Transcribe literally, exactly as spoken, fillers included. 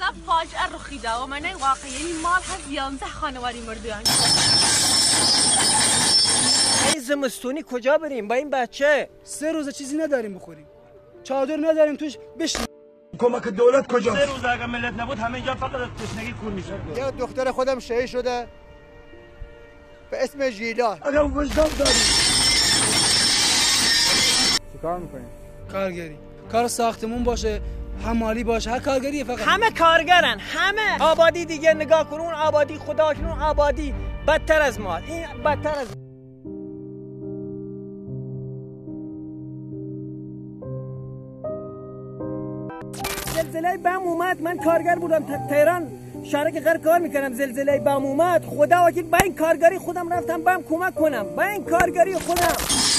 دوازده فاجعه رخ دیده و من واقعی مال هست یازده خانواری مردن. ای زمستونی کجا بریم با این بچه؟ سه روز چیزی نداریم بخوریم. چادر نداریم توش بش. کمک دولت کجا؟ سه روز اگه ملت نبود همه جا فقط تشنگی کور میشه. یا دختر خودم شهید شده به اسم ژیلا. اگه وجدان داری. چیکار میکنیم؟ کارگری. کار ساختمون باشه، حمالی باشه، هر کارگری فقط. همه کارگرن، همه. آبادی دیگه نگاه کن، اون آبادی خدا کنون آبادی بدتر از ما. این بدتر از زلزله بم اومد. من کارگر بودم تهران شهرک غر کار میکنم. زلزله بم اومد خدا وکیل با این کارگری خودم رفتم بم کمک کنم، با این کارگری خودم.